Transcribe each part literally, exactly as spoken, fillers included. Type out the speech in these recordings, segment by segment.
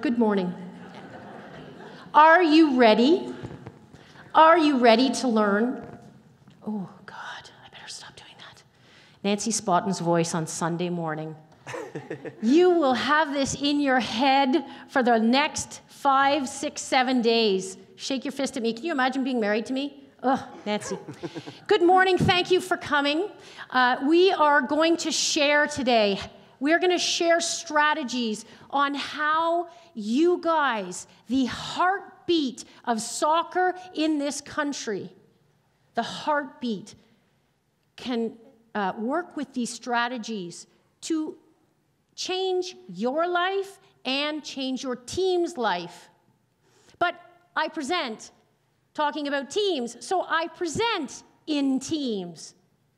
Good morning. Are you ready? Are you ready to learn? Oh, God, I better stop doing that. Nancy Spotton's voice on Sunday morning. You will have this in your head for the next five, six, seven days. Shake your fist at me. Can you imagine being married to me? Oh, Nancy. Good morning. Thank you for coming. Uh, we are going to share today. We're going to share strategies on how you guys, the heartbeat of soccer in this country, the heartbeat, can uh, work with these strategies to change your life and change your team's life. But I present talking about teams, so I present in teams.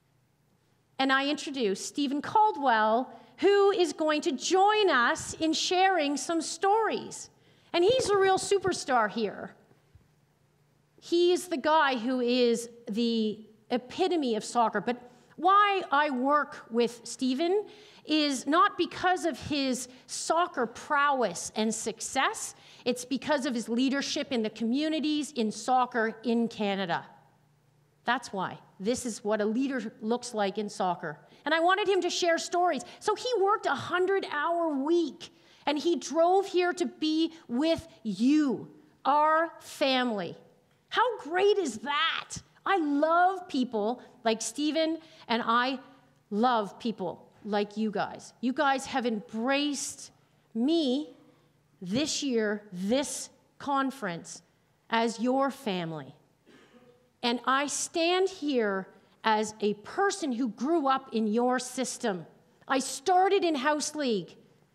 And I introduce Stephen Caldwell, who is going to join us in sharing some stories. And he's a real superstar here. He's the guy who is the epitome of soccer. But why I work with Stephen is not because of his soccer prowess and success. It's because of his leadership in the communities in soccer in Canada. That's why. This is what a leader looks like in soccer. And I wanted him to share stories. So he worked a hundred-hour week, and he drove here to be with you, our family. How great is that? I love people like Stephen, and I love people like you guys. You guys have embraced me this year, this conference, as your family. And I stand here as a person who grew up in your system. I started in House League,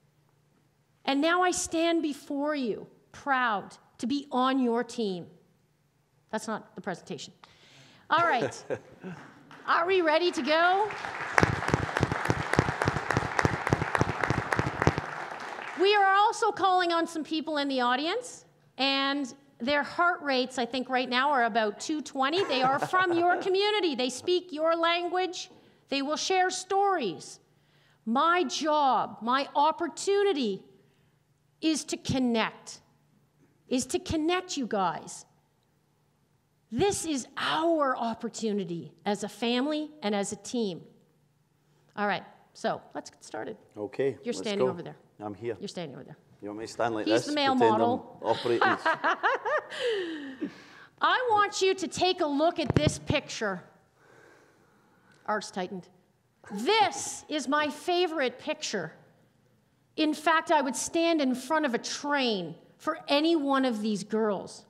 and now I stand before you, proud to be on your team. That's not the presentation. All right. Are we ready to go? We are also calling on some people in the audience, and their heart rates, I think right now, are about two twenty. They are from your community. They speak your language. They will share stories. My job, my opportunity is to connect, is to connect you guys. This is our opportunity as a family and as a team. All right, so let's get started. Okay, You're standing over there. I'm here. You're standing over there. You want me to stand like He's this? the male Pretend model. I'm operating. I want you to take a look at this picture. Arse tightened. This is my favorite picture. In fact, I would stand in front of a train for any one of these girls.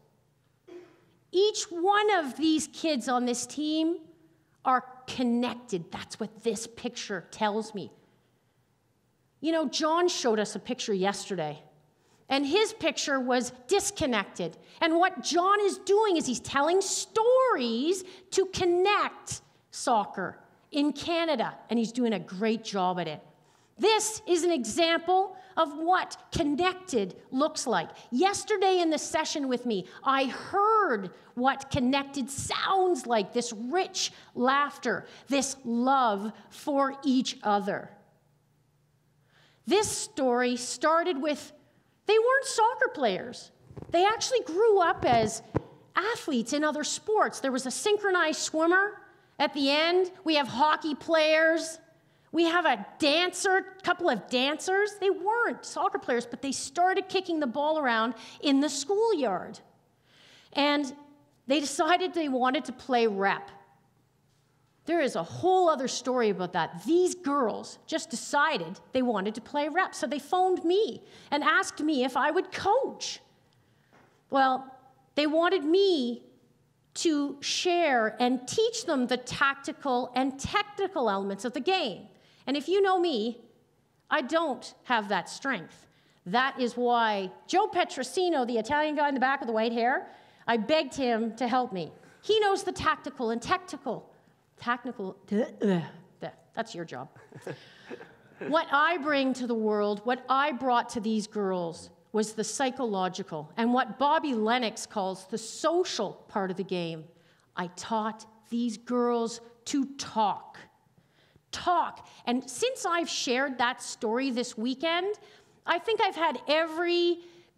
Each one of these kids on this team are connected. That's what this picture tells me. You know, John showed us a picture yesterday, and his picture was disconnected. And what John is doing is he's telling stories to connect soccer in Canada, and he's doing a great job at it. This is an example of what connected looks like. Yesterday in the session with me, I heard what connected sounds like, this rich laughter, this love for each other. This story started with, they weren't soccer players. They actually grew up as athletes in other sports. There was a synchronized swimmer at the end. We have hockey players. We have a dancer, a couple of dancers. They weren't soccer players, but they started kicking the ball around in the schoolyard. And they decided they wanted to play rep. There is a whole other story about that. These girls just decided they wanted to play rep, so they phoned me and asked me if I would coach. Well, they wanted me to share and teach them the tactical and technical elements of the game. And if you know me, I don't have that strength. That is why Joe Petrosino, the Italian guy in the back with the white hair, I begged him to help me. He knows the tactical and technical. Technical, that's your job. What I bring to the world, what I brought to these girls was the psychological and what Bobby Lennox calls the social part of the game. I taught these girls to talk. Talk. And since I've shared that story this weekend, I think I've had every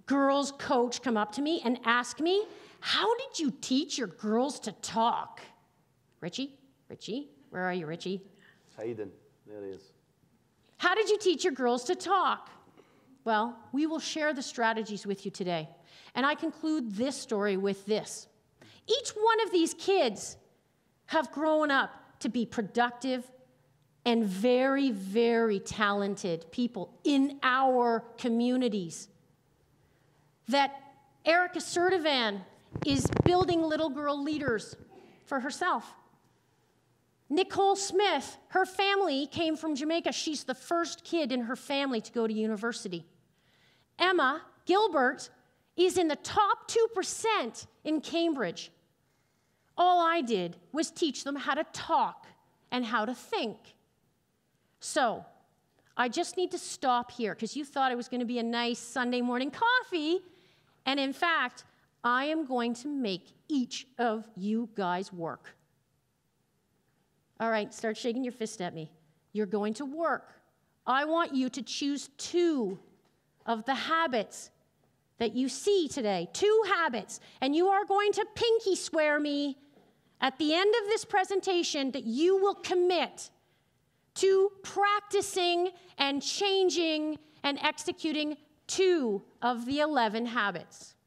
girls coach come up to me and ask me, how did you teach your girls to talk? Richie, Richie, where are you, Richie? Hayden, there he is. How did you teach your girls to talk? Well, we will share the strategies with you today. And I conclude this story with this. Each one of these kids have grown up to be productive and very, very talented people in our communities. That Erica Sertivan is building little girl leaders for herself. Nicole Smith, her family came from Jamaica. She's the first kid in her family to go to university. Emma Gilbert is in the top two percent in Cambridge. All I did was teach them how to talk and how to think. So, I just need to stop here because you thought it was going to be a nice Sunday morning coffee. And in fact, I am going to make each of you guys work. All right, start shaking your fist at me. You're going to work. I want you to choose two of the habits that you see today. Two habits. And you are going to pinky swear me at the end of this presentation that you will commit to practicing and changing and executing two of the eleven habits.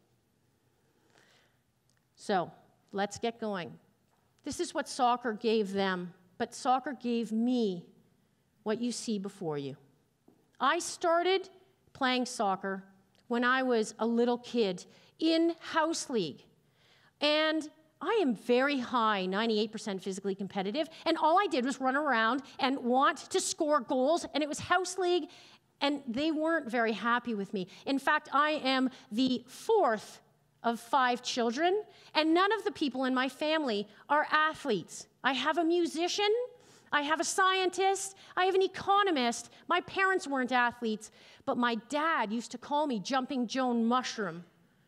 So, let's get going. This is what soccer gave them, but soccer gave me what you see before you. I started playing soccer when I was a little kid in house league. And I am very high, ninety-eight percent physically competitive, and all I did was run around and want to score goals, and it was house league, and they weren't very happy with me. In fact, I am the fourth of five children, and none of the people in my family are athletes. I have a musician, I have a scientist, I have an economist. My parents weren't athletes, but my dad used to call me Jumping Joan Mushroom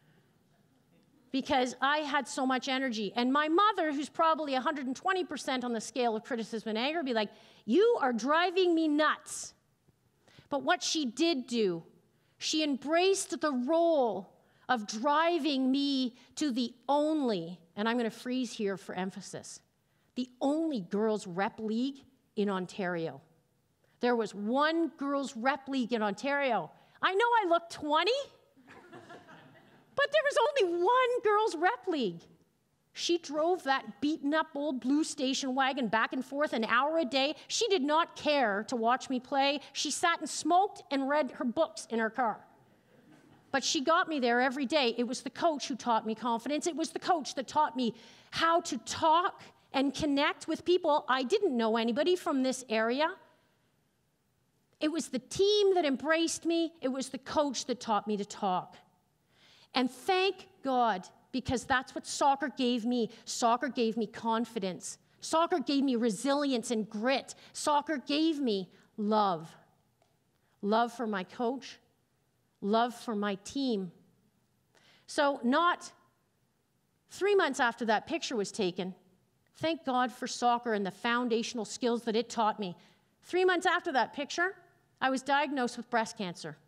because I had so much energy. And my mother, who's probably one hundred twenty percent on the scale of criticism and anger, would be like, you are driving me nuts. But what she did do, she embraced the role of driving me to the only, and I'm going to freeze here for emphasis, the only girls' rep league in Ontario. There was one girls' rep league in Ontario. I know I look twenty, but there was only one girls' rep league. She drove that beaten-up old blue station wagon back and forth an hour a day. She did not care to watch me play. She sat and smoked and read her books in her car. But she got me there every day. It was the coach who taught me confidence. It was the coach that taught me how to talk and connect with people. I didn't know anybody from this area. It was the team that embraced me. It was the coach that taught me to talk. And thank God, because that's what soccer gave me. Soccer gave me confidence. Soccer gave me resilience and grit. Soccer gave me love. Love for my coach. Love for my team. So not three months after that picture was taken, thank God for soccer and the foundational skills that it taught me. Three months after that picture, I was diagnosed with breast cancer.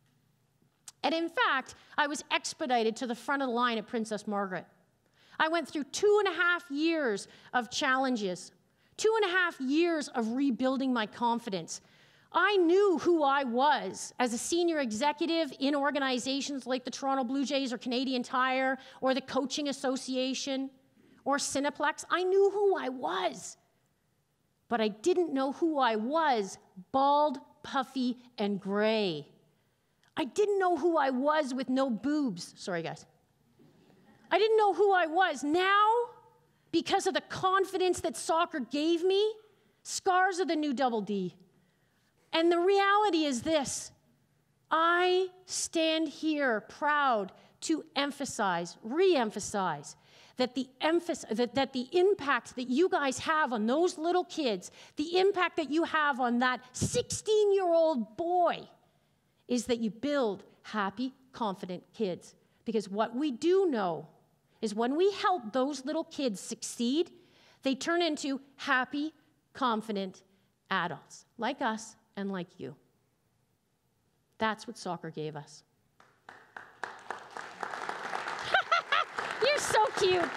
And in fact, I was expedited to the front of the line at Princess Margaret. I went through two and a half years of challenges, two and a half years of rebuilding my confidence. I knew who I was as a senior executive in organizations like the Toronto Blue Jays or Canadian Tire or the Coaching Association or Cineplex. I knew who I was, but I didn't know who I was, bald, puffy, and gray. I didn't know who I was with no boobs. Sorry, guys. I didn't know who I was. Now, because of the confidence that soccer gave me, scars are the new double D. And the reality is this: I stand here proud to emphasize, re-emphasize, that the emphasis, that, that the impact that you guys have on those little kids, the impact that you have on that sixteen-year-old boy, is that you build happy, confident kids. Because what we do know is when we help those little kids succeed, they turn into happy, confident adults, like us and like you. That's what soccer gave us. You're so cute.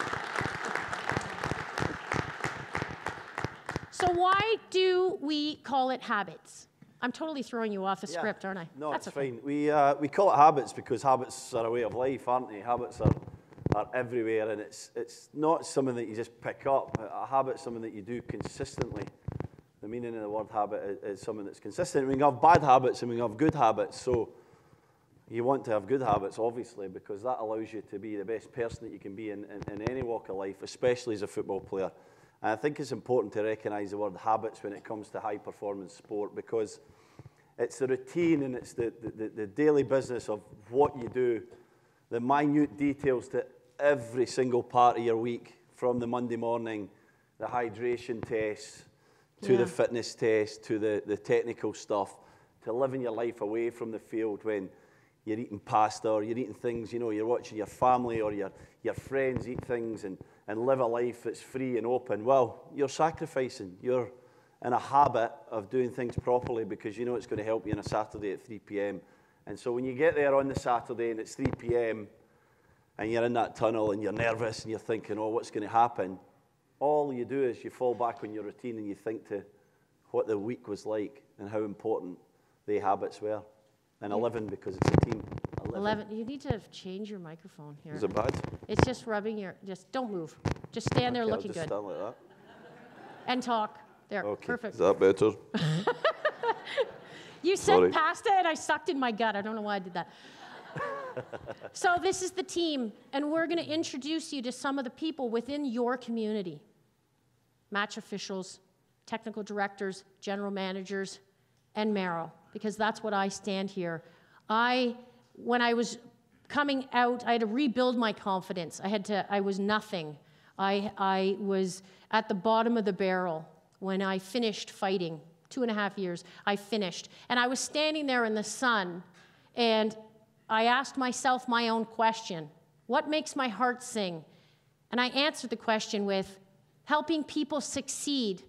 So why do we call it habits? I'm totally throwing you off the Yeah. script, aren't I? No, That's it's okay. fine. We, uh, we call it habits because habits are a way of life, aren't they? Habits are, are everywhere, and it's, it's not something that you just pick up. A habit's something that you do consistently. The meaning of the word habit is, is something that's consistent. We can have bad habits and we can have good habits, so you want to have good habits, obviously, because that allows you to be the best person that you can be in, in, in any walk of life, especially as a football player. And I think it's important to recognise the word habits when it comes to high-performance sport, because it's the routine and it's the, the, the daily business of what you do, the minute details to every single part of your week, from the Monday morning, the hydration tests, to Yeah. the fitness test, to the, the technical stuff, to living your life away from the field when you're eating pasta or you're eating things, you know, you're watching your family or your, your friends eat things and, and live a life that's free and open. Well, you're sacrificing. You're in a habit of doing things properly because you know it's going to help you on a Saturday at three p m And so when you get there on the Saturday and it's three p m and you're in that tunnel and you're nervous and you're thinking, oh, what's going to happen? All you do is you fall back on your routine and you think to what the week was like and how important the habits were. And eleven because it's a team. eleven. You need to change your microphone here. Is it bad? It's just rubbing your, just don't move. Just stand there Okay, looking I'll just good. stand like that. And talk. There, Okay. perfect. Is that better? You said Sorry. pasta and I sucked in my gut. I don't know why I did that. So this is the team, and we're going to introduce you to some of the people within your community. Match officials, technical directors, general managers, and Merrill, because that's what I stand here. I, when I was coming out, I had to rebuild my confidence. I had to, I was nothing. I, I was at the bottom of the barrel when I finished fighting. Two and a half years, I finished. And I was standing there in the sun, and I asked myself my own question. What makes my heart sing? And I answered the question with helping people succeed.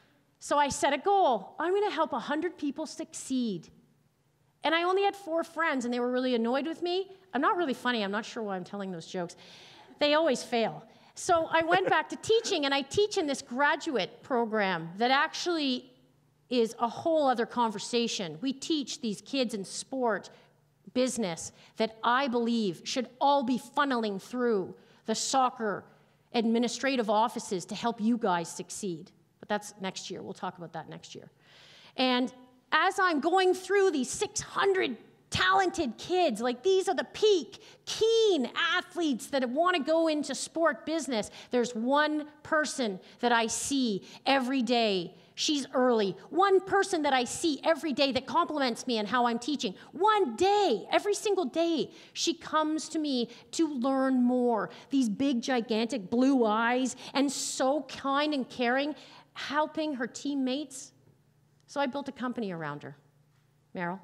So I set a goal. I'm going to help one hundred people succeed. And I only had four friends, and they were really annoyed with me. I'm not really funny. I'm not sure why I'm telling those jokes. They always fail. So I went back to teaching, and I teach in this graduate program that actually is a whole other conversation. We teach these kids in sport, business, that I believe should all be funneling through the soccer administrative offices to help you guys succeed. But that's next year. We'll talk about that next year. And as I'm going through these six hundred talented kids, like these are the peak, keen athletes that want to go into sport business, there's one person that I see every day. She's early. One person that I see every day that compliments me and how I'm teaching. One day, every single day, she comes to me to learn more. These big, gigantic blue eyes and so kind and caring, helping her teammates. So I built a company around her. Merrill.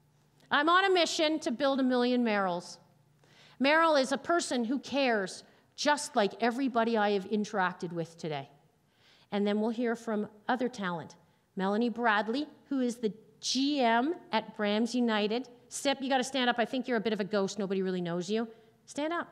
I'm on a mission to build a million Merrills. Merrill is a person who cares just like everybody I have interacted with today. And then we'll hear from other talent. Melanie Bradley, who is the G M at Brams United. Step, you got to stand up. I think you're a bit of a ghost. Nobody really knows you. Stand up.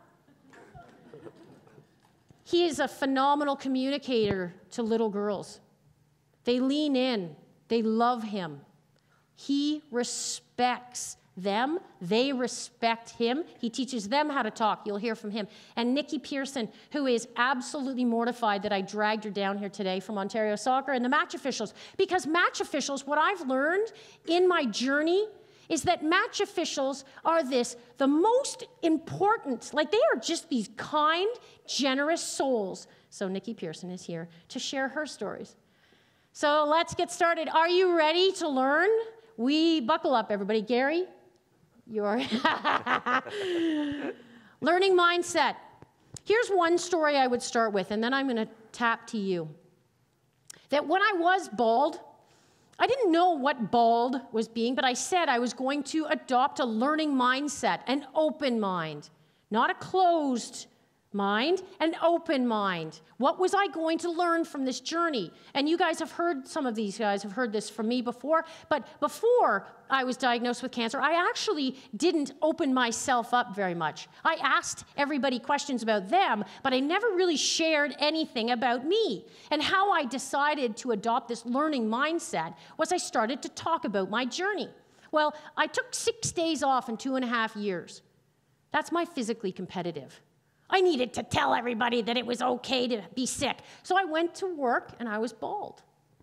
He is a phenomenal communicator to little girls. They lean in. They love him. He respects them. They respect him. He teaches them how to talk. You'll hear from him. And Nikki Pearson, who is absolutely mortified that I dragged her down here today from Ontario Soccer, and the match officials. Because match officials, what I've learned in my journey is that match officials are this, the most important, like they are just these kind, generous souls. So Nikki Pearson is here to share her stories. So let's get started. Are you ready to learn? We buckle up, everybody. Gary, you're learning mindset. Here's one story I would start with, and then I'm going to tap to you. That when I was bald, I didn't know what bald was being, but I said I was going to adopt a learning mindset, an open mind, not a closed mind, an open mind. What was I going to learn from this journey? And you guys have heard, some of these guys have heard this from me before, but before I was diagnosed with cancer, I actually didn't open myself up very much. I asked everybody questions about them, but I never really shared anything about me. And how I decided to adopt this learning mindset was I started to talk about my journey. Well, I took six days off in two and a half years. That's my physically competitive. I needed to tell everybody that it was okay to be sick. So I went to work and I was bald.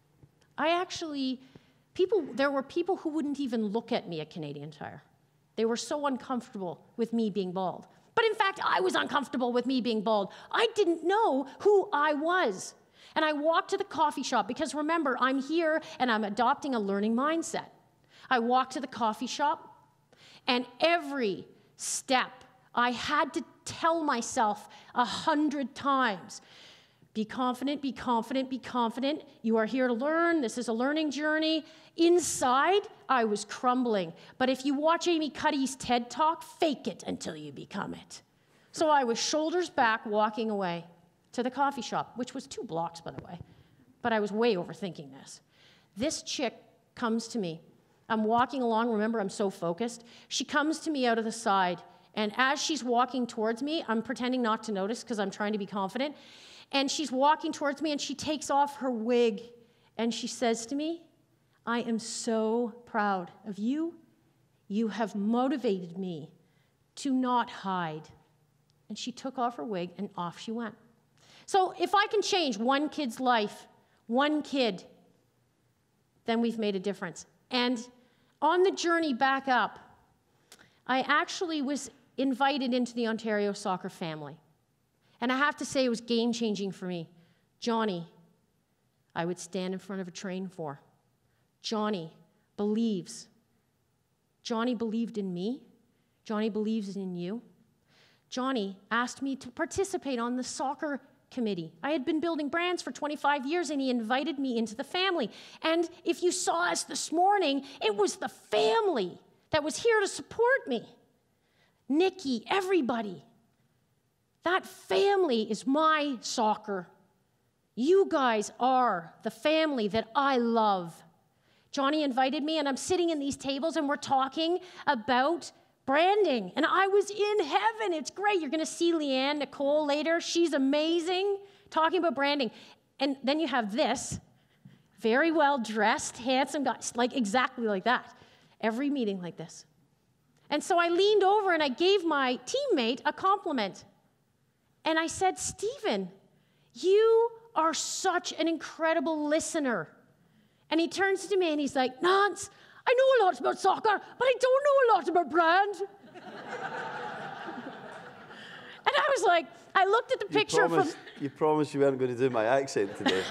I actually, people, there were people who wouldn't even look at me at Canadian Tire. They were so uncomfortable with me being bald. But in fact, I was uncomfortable with me being bald. I didn't know who I was. And I walked to the coffee shop because remember, I'm here and I'm adopting a learning mindset. I walked to the coffee shop and every step I had to tell myself a hundred times, be confident, be confident, be confident. You are here to learn. This is a learning journey. Inside, I was crumbling. But if you watch Amy Cuddy's TED Talk, fake it until you become it. So I was shoulders back walking away to the coffee shop, which was two blocks, by the way. But I was way overthinking this. This chick comes to me. I'm walking along. Remember, I'm so focused. She comes to me out of the side. And as she's walking towards me, I'm pretending not to notice because I'm trying to be confident. And she's walking towards me and she takes off her wig and she says to me, I am so proud of you. You have motivated me to not hide. And she took off her wig and off she went. So if I can change one kid's life, one kid, then we've made a difference. And on the journey back up, I actually was invited into the Ontario soccer family. And I have to say it was game-changing for me. Johnny, I would stand in front of a train for. Johnny believes. Johnny believed in me. Johnny believes in you. Johnny asked me to participate on the soccer committee. I had been building brands for twenty-five years, and he invited me into the family. And if you saw us this morning, it was the family that was here to support me. Nikki, everybody. That family is my soccer. You guys are the family that I love. Johnny invited me, and I'm sitting in these tables, and we're talking about branding. And I was in heaven. It's great. You're going to see Leanne Nicole later. She's amazing, talking about branding. And then you have this very well-dressed, handsome guy, like exactly like that. Every meeting like this. And so I leaned over and I gave my teammate a compliment. And I said, Stephen, you are such an incredible listener. And he turns to me and he's like, Nance, I know a lot about soccer, but I don't know a lot about brand. And I was like, I looked at the picture you promised, from... You promised you weren't going to do my accent today.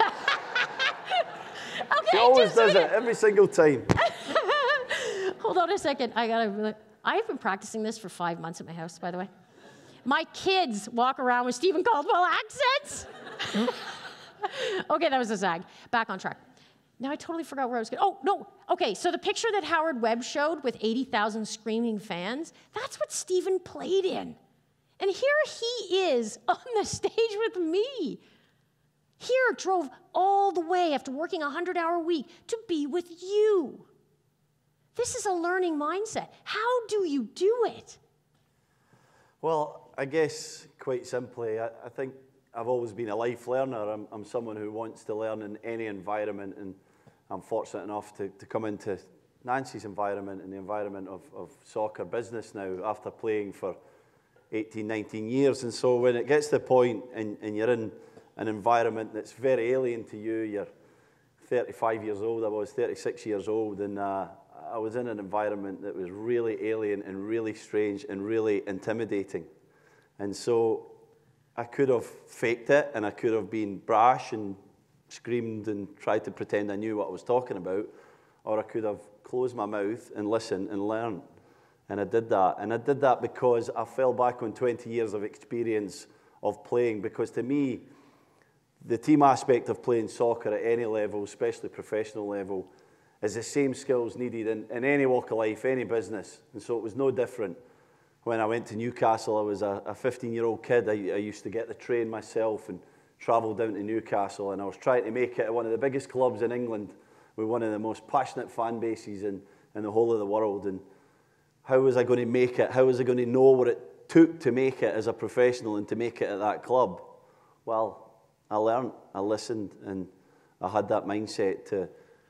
Okay, she always just does it, every single time. Hold on a second. I gotta. I've been practicing this for five months at my house, by the way. My kids walk around with Stephen Caldwell accents. Okay, that was a zag. Back on track. Now I totally forgot where I was going. Oh, no. Okay, so the picture that Howard Webb showed with eighty thousand screaming fans, that's what Stephen played in. And here he is on the stage with me. Here, drove all the way after working a hundred-hour week to be with you. This is a learning mindset. How do you do it? Well, I guess quite simply, I, I think I've always been a life learner. I'm, I'm someone who wants to learn in any environment, and I'm fortunate enough to, to come into Nancy's environment and the environment of, of soccer business now after playing for eighteen, nineteen years. And so when it gets to the point and, and you're in an environment that's very alien to you, you're thirty-five years old, I was thirty-six years old, and uh, I was in an environment that was really alien and really strange and really intimidating. And so I could have faked it, and I could have been brash and screamed and tried to pretend I knew what I was talking about, or I could have closed my mouth and listened and learned. And I did that. And I did that because I fell back on twenty years of experience of playing, because to me, the team aspect of playing soccer at any level, especially professional level, is the same skills needed in, in any walk of life, any business. And so it was no different. when I went to Newcastle, I was a fifteen-year-old kid. I, I used to get the train myself and travel down to Newcastle, and I was trying to make it at one of the biggest clubs in England with one of the most passionate fan bases in, in the whole of the world. And how was I going to make it? How was I going to know what it took to make it as a professional and to make it at that club? Well, I learned, I listened, and I had that mindset to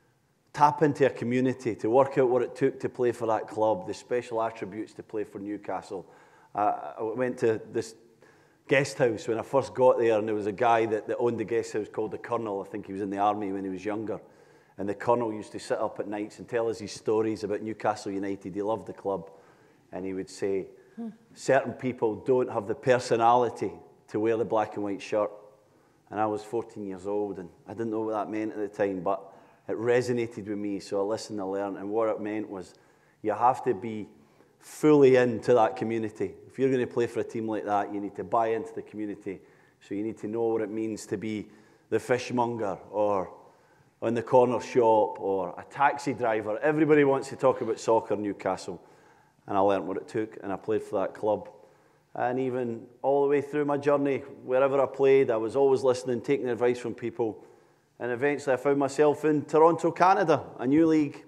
tap into a community, to work out what it took to play for that club, the special attributes to play for Newcastle. Uh, I went to this guest house when I first got there, and there was a guy that, that owned the guest house called the Colonel. I think he was in the army when he was younger. And the Colonel used to sit up at nights and tell us his stories about Newcastle United. He loved the club. And he would say, hmm. certain people don't have the personality to wear the black and white shirt. And I was fourteen years old, and I didn't know what that meant at the time, but it resonated with me, so I listened and learned. And what it meant was you have to be fully into that community. If you're going to play for a team like that, you need to buy into the community. So you need to know what it means to be the fishmonger or on the corner shop or a taxi driver. Everybody wants to talk about soccer in Newcastle. And I learned what it took, and I played for that club. And even all the way through my journey, wherever I played, I was always listening, taking advice from people. And eventually I found myself in Toronto, Canada, a new league.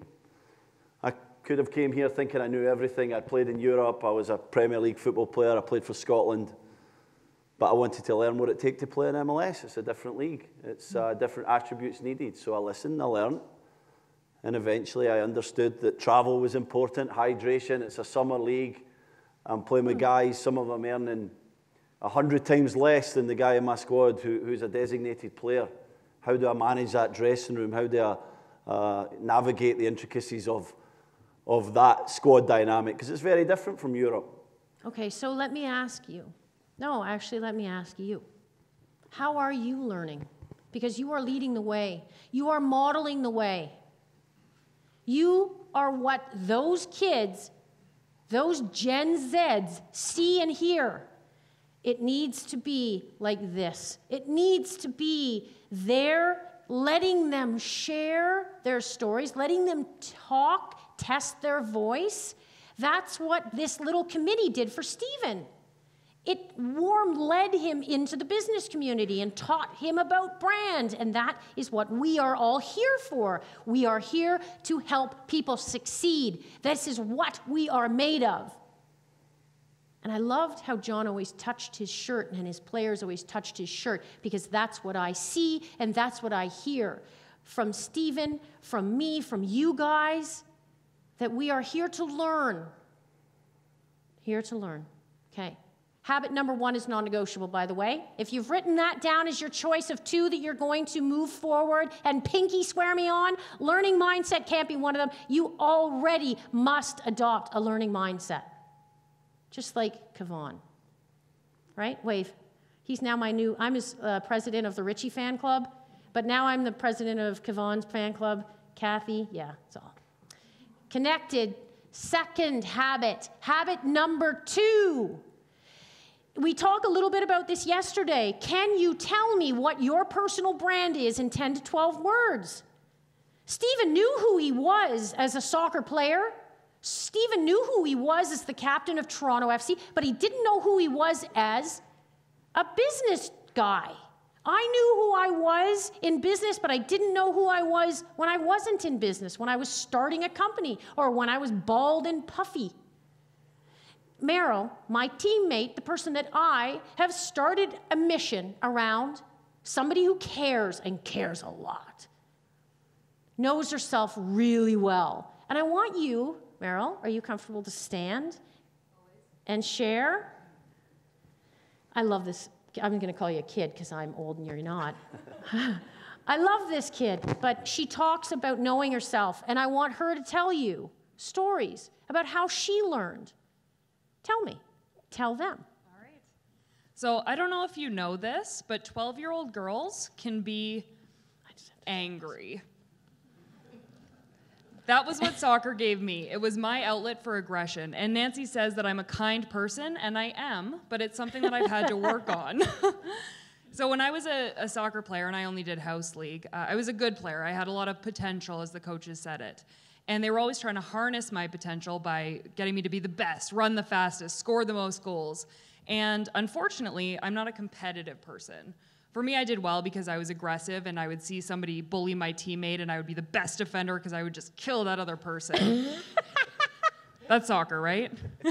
I could have came here thinking I knew everything. I'd played in Europe. I was a Premier League football player. I played for Scotland. But I wanted to learn what it takes to play in M L S. It's a different league. It's uh, different attributes needed. So I listened, I learned. And eventually I understood that travel was important, hydration. It's a summer league. I'm playing with guys, some of them earning a hundred times less than the guy in my squad who, who's a designated player. How do I manage that dressing room? How do I uh, navigate the intricacies of, of that squad dynamic? Because it's very different from Europe. Okay, so let me ask you. No, actually, let me ask you. How are you learning? Because you are leading the way. You are modeling the way. You are what those kids, those Gen Zs see and hear. It needs to be like this. It needs to be there, letting them share their stories, letting them talk, test their voice. That's what this little committee did for Stephen. It warm led him into the business community and taught him about brand, and that is what we are all here for. We are here to help people succeed. This is what we are made of. And I loved how John always touched his shirt and his players always touched his shirt, because that's what I see and that's what I hear from Stephen, from me, from you guys, that we are here to learn. Here to learn. Okay. Habit number one is non-negotiable, by the way. If you've written that down as your choice of two that you're going to move forward and pinky swear me on, learning mindset can't be one of them. You already must adopt a learning mindset. Just like Kevon, right? Wave. He's now my new, I'm his uh, president of the Richie fan club, but now I'm the president of Kevon's fan club. Kathy, yeah, it's all. Connected, second habit. Habit number two. We talked a little bit about this yesterday. Can you tell me what your personal brand is in ten to twelve words? Stephen knew who he was as a soccer player. Stephen knew who he was as the captain of Toronto F C, but he didn't know who he was as a business guy. I knew who I was in business, but I didn't know who I was when I wasn't in business, when I was starting a company, or when I was bald and puffy. Meryl, my teammate, the person that I have started a mission around, somebody who cares and cares a lot, knows herself really well. And I want you, Meryl, are you comfortable to stand and share? I love this. I'm going to call you a kid because I'm old and you're not. I love this kid, but she talks about knowing herself, and I want her to tell you stories about how she learned. Tell me. Tell them. All right. So I don't know if you know this, but twelve-year-old girls can be angry. That was what soccer gave me. It was my outlet for aggression. And Nancy says that I'm a kind person, and I am, but it's something that I've had to work on. So when I was a, a soccer player, and I only did house league, uh, I was a good player. I had a lot of potential, as the coaches said it. And they were always trying to harness my potential by getting me to be the best, run the fastest, score the most goals. And unfortunately, I'm not a competitive person. For me, I did well because I was aggressive, and I would see somebody bully my teammate, and I would be the best defender because I would just kill that other person. That's soccer, right?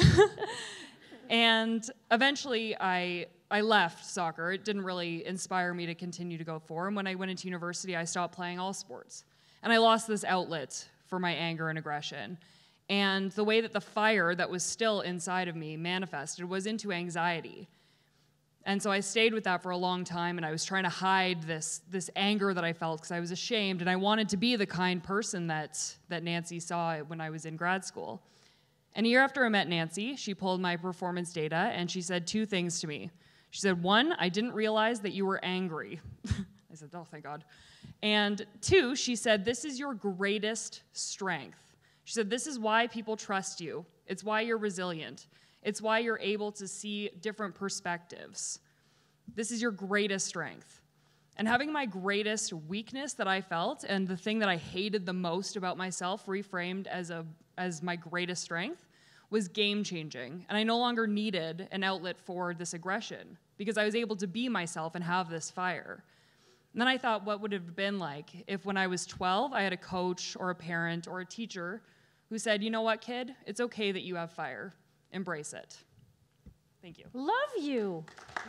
And eventually, I I left soccer. It didn't really inspire me to continue to go forward. And when I went into university, I stopped playing all sports. And I lost this outlet for my anger and aggression. And the way that the fire that was still inside of me manifested was into anxiety. And so I stayed with that for a long time, and I was trying to hide this, this anger that I felt because I was ashamed, and I wanted to be the kind person that, that Nancy saw when I was in grad school. And a year after I met Nancy, she pulled my performance data, and she said two things to me. She said, one, I didn't realize that you were angry. I said, oh, thank God. And two, she said, this is your greatest strength. She said, this is why people trust you. It's why you're resilient. It's why you're able to see different perspectives. This is your greatest strength. And having my greatest weakness that I felt and the thing that I hated the most about myself reframed as a as my greatest strength was game-changing. And I no longer needed an outlet for this aggression because I was able to be myself and have this fire. And then I thought, what would it have been like if when I was twelve, I had a coach or a parent or a teacher who said, you know what, kid? It's okay that you have fire. Embrace it. Thank you. Love you.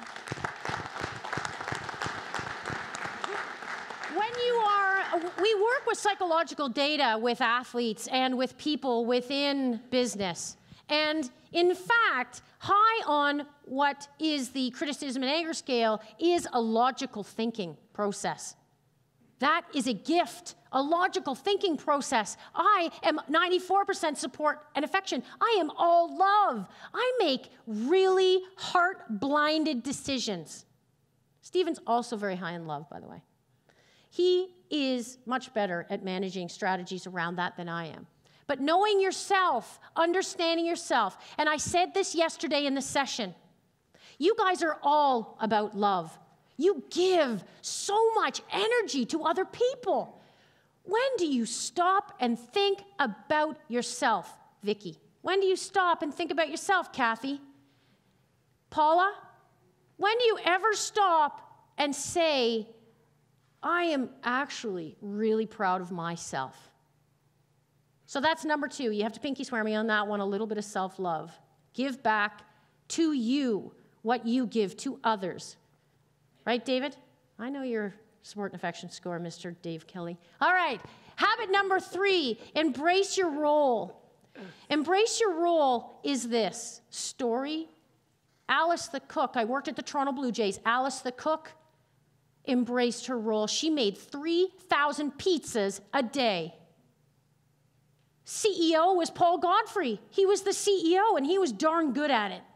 When you are, we work with psychological data with athletes and with people within business. And in fact, high on what is the criticism and anger scale is a logical thinking process. That is a gift, a logical thinking process. I am ninety-four percent support and affection. I am all love. I make really heart-blinded decisions. Stephen's also very high in love, by the way. He is much better at managing strategies around that than I am. But knowing yourself, understanding yourself, and I said this yesterday in the session, you guys are all about love. You give so much energy to other people. When do you stop and think about yourself, Vicky? When do you stop and think about yourself, Kathy? Paula? When do you ever stop and say, I am actually really proud of myself? So that's number two. You have to pinky swear me on that one, a little bit of self-love. Give back to you what you give to others. Right, David? I know your support and affection score, Mister Dave Kelly. All right. Habit number three, embrace your role. Embrace your role is this. Story. Alice the cook. I worked at the Toronto Blue Jays. Alice the cook embraced her role. She made three thousand pizzas a day. C E O was Paul Godfrey. He was the C E O, and he was darn good at it.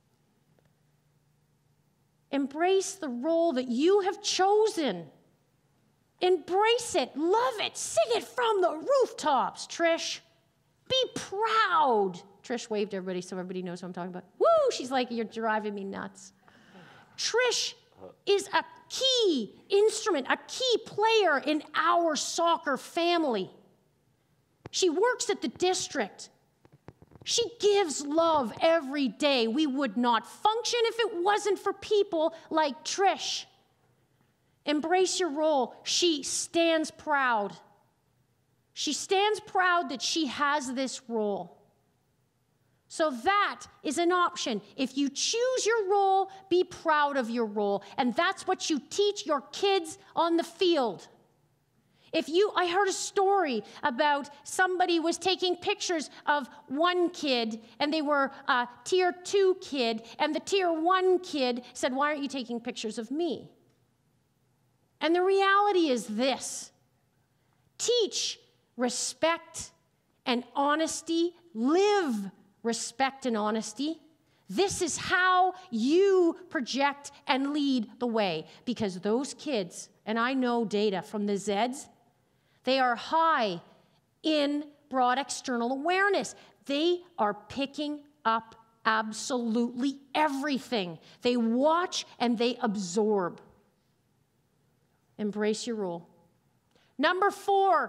Embrace the role that you have chosen. Embrace it. Love it. Sing it from the rooftops, Trish. Be proud. Trish waved everybody so everybody knows what I'm talking about. Woo! She's like, you're driving me nuts. Trish is a key instrument, a key player in our soccer family. She works at the district. She gives love every day. We would not function if it wasn't for people like Trish. Embrace your role. She stands proud. She stands proud that she has this role. So that is an option. If you choose your role, be proud of your role. And that's what you teach your kids on the field. If you, I heard a story about somebody was taking pictures of one kid, and they were a tier two kid, and the tier one kid said, why aren't you taking pictures of me? And the reality is this. Teach respect and honesty. Live respect and honesty. This is how you project and lead the way. Because those kids, and I know data from the Zeds, they are high in broad external awareness. They are picking up absolutely everything. They watch and they absorb. Embrace your role. Number four,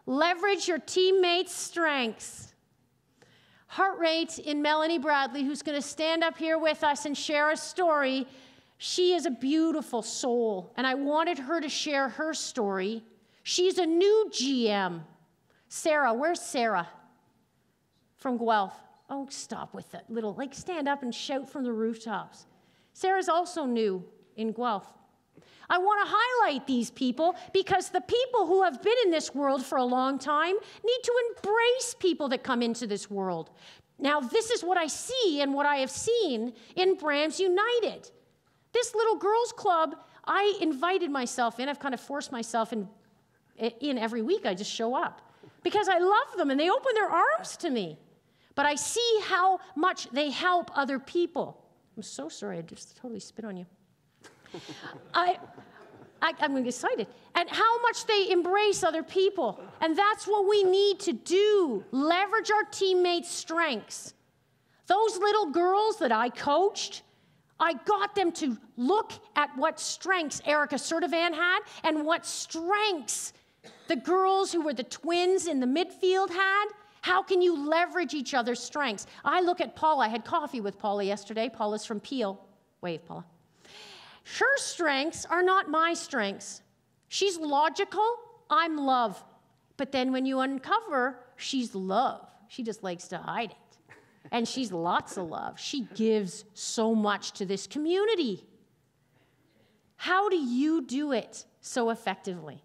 Leverage your teammates' strengths. Heart rate in Melanie Bradley, who's going to stand up here with us and share a story. She is a beautiful soul, and I wanted her to share her story. She's a new G M. Sarah, where's Sarah? From Guelph. Oh, stop with that little, like stand up and shout from the rooftops. Sarah's also new in Guelph. I want to highlight these people because the people who have been in this world for a long time need to embrace people that come into this world. Now, this is what I see and what I have seen in Brams United. This little girls' club, I invited myself in. I've kind of forced myself in, in every week. I just show up because I love them and they open their arms to me. But I see how much they help other people. I'm so sorry, I just totally spit on you. I, I, I'm excited. And how much they embrace other people. And that's what we need to do. Leverage our teammates' strengths. Those little girls that I coached, I got them to look at what strengths Erica Sertivan had and what strengths the girls who were the twins in the midfield had. How can you leverage each other's strengths? I look at Paula. I had coffee with Paula yesterday. Paula's from Peel. Wave, Paula. Her strengths are not my strengths. She's logical. I'm love. But then when you uncover, she's love. She just likes to hide it. And she's lots of love. She gives so much to this community. How do you do it so effectively?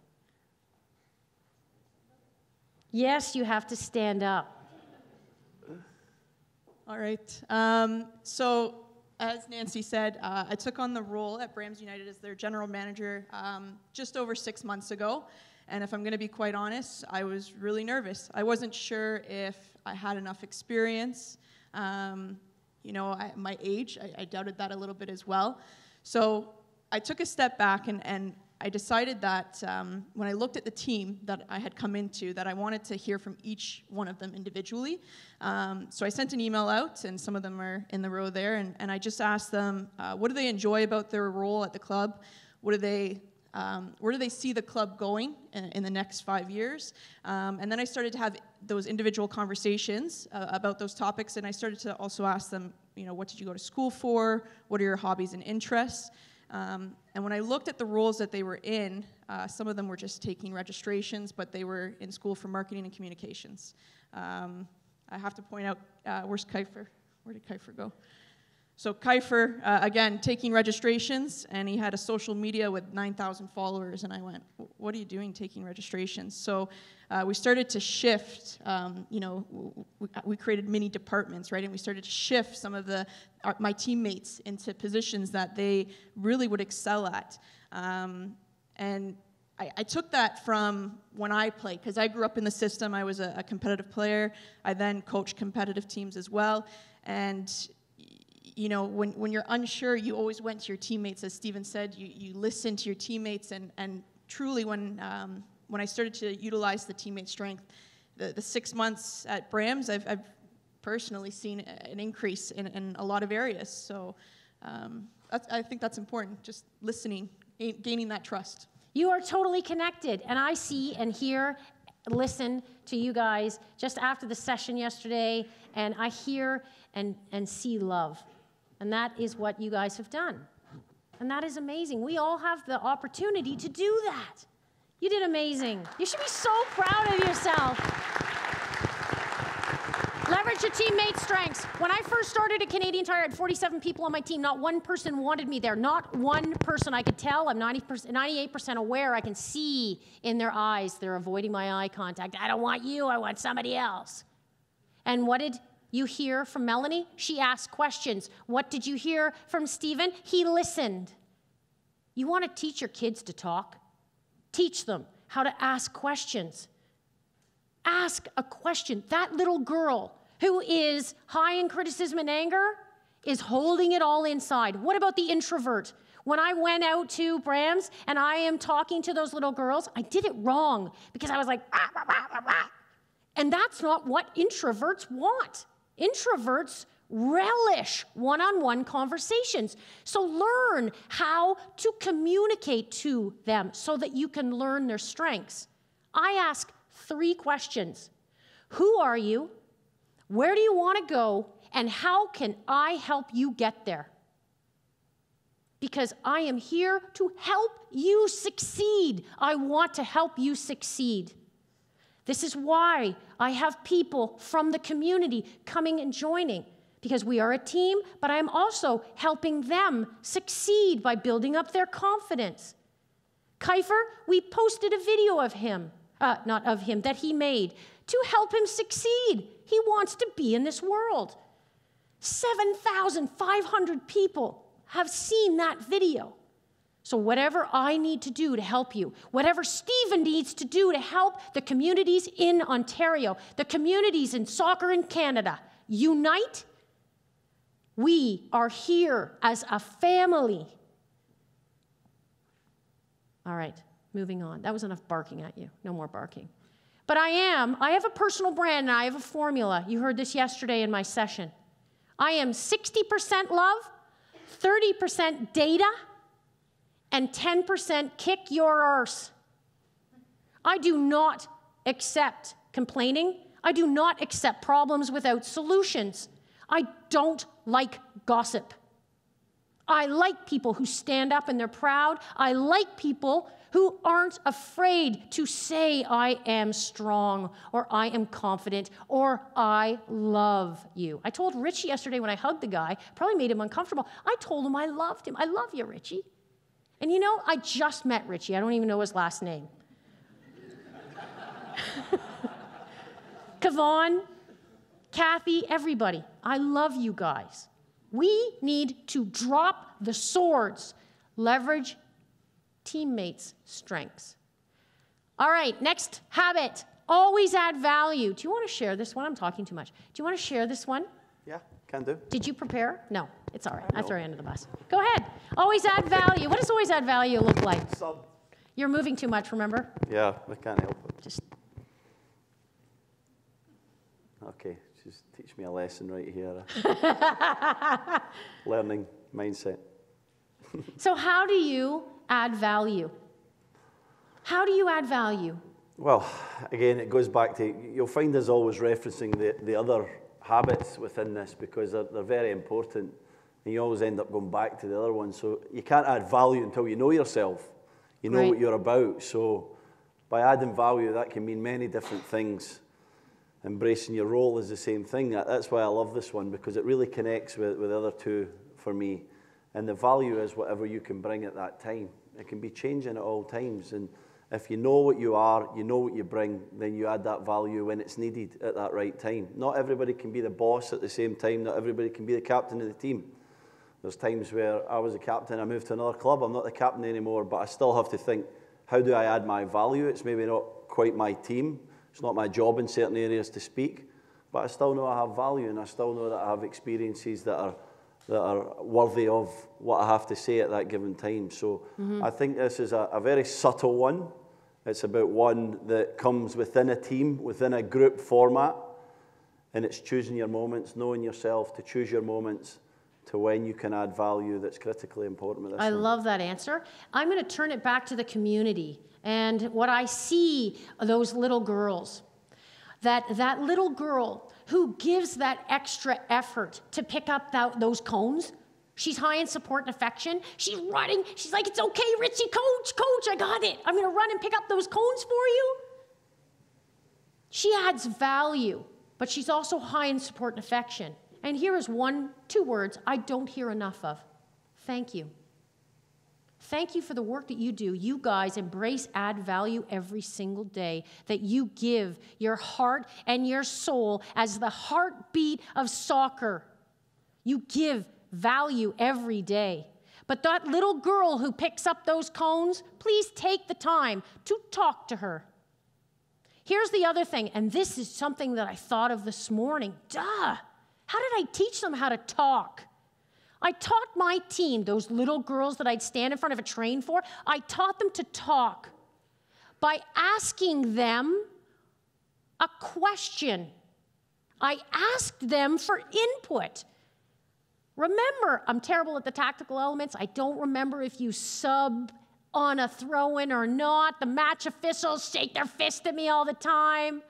Yes, you have to stand up. All right. Um, so, as Nancy said, uh, I took on the role at Brams United as their general manager um, just over six months ago. And if I'm going to be quite honest, I was really nervous. I wasn't sure if I had enough experience. Um, you know, I, my age, I, I doubted that a little bit as well. So I took a step back and, and I decided that um, when I looked at the team that I had come into, that I wanted to hear from each one of them individually. Um, so I sent an email out, and some of them are in the row there, and, and I just asked them, uh, what do they enjoy about their role at the club? What do they, um, where do they see the club going in, in the next five years? Um, and then I started to have those individual conversations uh, about those topics, and I started to also ask them, you know, what did you go to school for? What are your hobbies and interests? Um, and when I looked at the roles that they were in, uh, some of them were just taking registrations, but they were in school for marketing and communications. Um, I have to point out, uh, where's Kiefer? Where did Kiefer go? So Kiefer, uh, again, taking registrations, and he had a social media with nine thousand followers, and I went, what are you doing taking registrations? So uh, we started to shift, um, you know, we, we created mini departments, right, and we started to shift some of the our, my teammates into positions that they really would excel at. Um, and I, I took that from when I played, because I grew up in the system. I was a, a competitive player. I then coached competitive teams as well, and you know, when, when you're unsure, you always went to your teammates. As Stephen said, you, you listen to your teammates, and, and truly when, um, when I started to utilize the teammate strength, the, the six months at Brams, I've, I've personally seen an increase in, in a lot of areas. So um, that's, I think that's important, just listening, gaining that trust. You are totally connected, and I see and hear, listen to you guys just after the session yesterday, and I hear and, and see love. And that is what you guys have done. And that is amazing. We all have the opportunity to do that. You did amazing. You should be so proud of yourself. Leverage your teammates' strengths. When I first started at Canadian Tire, I had forty-seven people on my team. Not one person wanted me there. Not one person. I could tell. I'm ninety percent, ninety-eight percent aware. I can see in their eyes they're avoiding my eye contact. I don't want you. I want somebody else. And what did you hear from Melanie? She asked questions. What did you hear from Stephen? He listened. You want to teach your kids to talk? Teach them how to ask questions. Ask a question. That little girl who is high in criticism and anger is holding it all inside. What about the introvert? When I went out to Brams and I am talking to those little girls, I did it wrong because I was like, rah, rah, rah, rah, rah. And that's not what introverts want. Introverts relish one-on-one conversations. So learn how to communicate to them so that you can learn their strengths. I ask three questions. Who are you? Where do you want to go? And how can I help you get there? Because I am here to help you succeed. I want to help you succeed. This is why I have people from the community coming and joining, because we are a team, but I'm also helping them succeed by building up their confidence. Kiefer, we posted a video of him, uh, not of him, that he made to help him succeed. He wants to be in this world. seven thousand five hundred people have seen that video. So whatever I need to do to help you, whatever Stephen needs to do to help the communities in Ontario, the communities in soccer in Canada, unite. We are here as a family. All right, moving on. That was enough barking at you. No more barking. But I am, I have a personal brand and I have a formula. You heard this yesterday in my session. I am sixty percent love, thirty percent data, and ten percent kick your arse. I do not accept complaining. I do not accept problems without solutions. I don't like gossip. I like people who stand up and they're proud. I like people who aren't afraid to say, I am strong, or I am confident, or I love you. I told Richie yesterday when I hugged the guy, probably made him uncomfortable, I told him I loved him. I love you, Richie. And you know, I just met Richie. I don't even know his last name. Kevon, Kathy, everybody, I love you guys. We need to drop the swords, leverage teammates' strengths. All right, next habit, always add value. Do you want to share this one? I'm talking too much. Do you want to share this one? Yeah, can do. Did you prepare? No, it's all right. I throw you under the bus. Go ahead. Always add value. What does always add value look like? Sub. You're moving too much, remember? Yeah, I can't help it. Just Okay, just teach me a lesson right here. Learning mindset. So how do you add value? How do you add value? Well, again, it goes back to, you'll find us always referencing the, the other habits within this because they're, they're very important, and you always end up going back to the other ones. So you can't add value until you know yourself. You know Right. what you're about. So by adding value, that can mean many different things. Embracing your role is the same thing. That's why I love this one, because it really connects with, with the other two for me. And the value is whatever you can bring at that time. It can be changing at all times. And if you know what you are, you know what you bring, then you add that value when it's needed at that right time. Not everybody can be the boss at the same time. Not everybody can be the captain of the team. There's times where I was a captain, I moved to another club, I'm not the captain anymore, but I still have to think, how do I add my value? It's maybe not quite my team. It's not my job in certain areas to speak, but I still know I have value, and I still know that I have experiences that are that are worthy of what I have to say at that given time. So mm-hmm. I think this is a, a very subtle one. It's about one that comes within a team, within a group format, and it's choosing your moments, knowing yourself to choose your moments to when you can add value that's critically important with this I one. love that answer. I'm going to turn it back to the community. And what I see are those little girls, that, that little girl who gives that extra effort to pick up that, those cones. She's high in support and affection. She's running. She's like, it's okay, Richie, coach, coach, I got it. I'm going to run and pick up those cones for you. She adds value, but she's also high in support and affection. And here is one, two words I don't hear enough of. Thank you. Thank you for the work that you do. You guys embrace, add value every single day, that you give your heart and your soul as the heartbeat of soccer. You give value every day. But that little girl who picks up those cones, please take the time to talk to her. Here's the other thing, and this is something that I thought of this morning. Duh! How did I teach them how to talk? I taught my team, those little girls that I'd stand in front of a train for, I taught them to talk by asking them a question. I asked them for input. Remember, I'm terrible at the tactical elements. I don't remember if you sub on a throw-in or not. The match officials shake their fist at me all the time.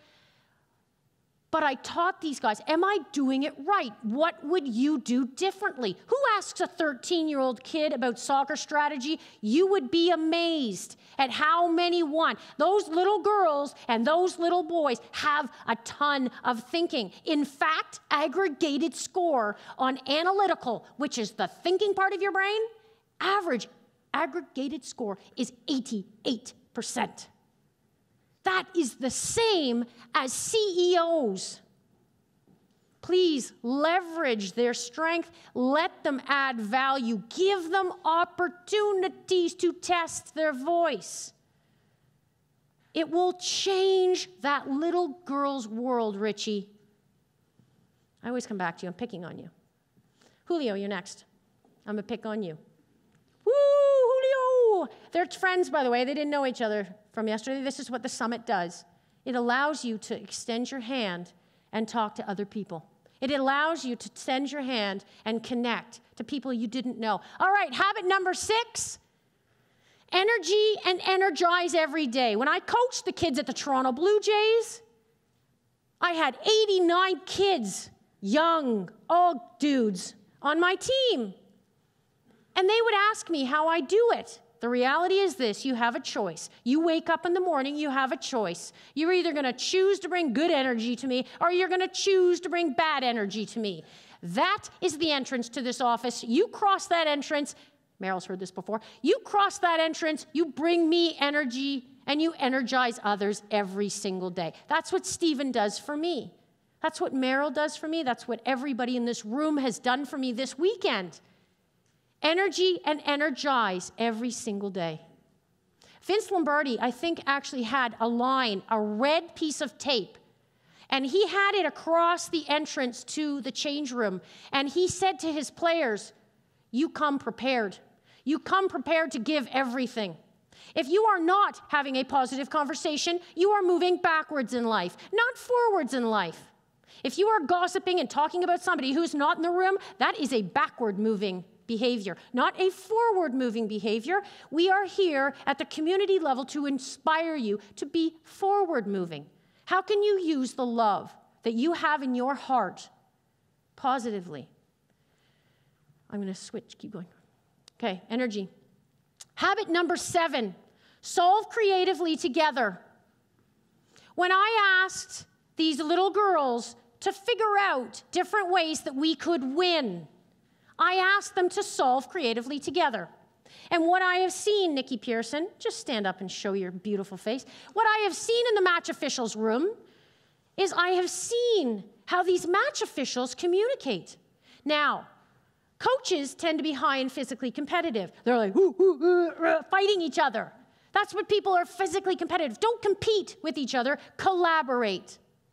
But I taught these guys, am I doing it right? What would you do differently? Who asks a thirteen-year-old kid about soccer strategy? You would be amazed at how many won. Those little girls and those little boys have a ton of thinking. In fact, aggregated score on analytical, which is the thinking part of your brain, average aggregated score is eighty-eight percent. That is the same as C E Os. Please leverage their strength. Let them add value. Give them opportunities to test their voice. It will change that little girl's world, Richie. I always come back to you. I'm picking on you. Julio, you're next. I'm going to pick on you. Woo, Julio! They're friends, by the way. They didn't know each other from yesterday. This is what the summit does. It allows you to extend your hand and talk to other people. It allows you to extend your hand and connect to people you didn't know. All right, habit number six, energy and energize every day. When I coached the kids at the Toronto Blue Jays, I had eighty-nine kids, young, all dudes, on my team. And they would ask me how I do it. The reality is this, you have a choice. You wake up in the morning, you have a choice. You're either going to choose to bring good energy to me, or you're going to choose to bring bad energy to me. That is the entrance to this office. You cross that entrance, Meryl's heard this before, you cross that entrance, you bring me energy, and you energize others every single day. That's what Stephen does for me. That's what Meryl does for me. That's what everybody in this room has done for me this weekend. Energy and energize every single day. Vince Lombardi, I think, actually had a line, a red piece of tape, and he had it across the entrance to the change room, and he said to his players, you come prepared. You come prepared to give everything. If you are not having a positive conversation, you are moving backwards in life, not forwards in life. If you are gossiping and talking about somebody who's not in the room, that is a backward moving behavior, not a forward-moving behavior. We are here at the community level to inspire you to be forward-moving. How can you use the love that you have in your heart positively? I'm going to switch, keep going. Okay, energy. Habit number seven, solve creatively together. When I asked these little girls to figure out different ways that we could win, I asked them to solve creatively together. And what I have seen, Nikki Pearson, just stand up and show your beautiful face. What I have seen in the match officials' room is I have seen how these match officials communicate. Now, coaches tend to be high and physically competitive. They're like, ooh, ooh, ooh, uh, fighting each other. That's what people are physically competitive. Don't compete with each other, collaborate.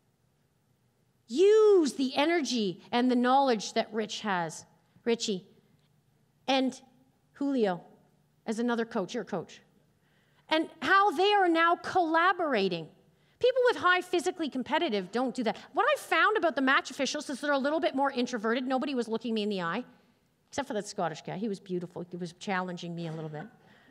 Use the energy and the knowledge that Rich has. Richie, and Julio as another coach, your coach, and how they are now collaborating. People with high physically competitive don't do that. What I found about the match officials is they're a little bit more introverted. Nobody was looking me in the eye, except for that Scottish guy. He was beautiful. He was challenging me a little bit.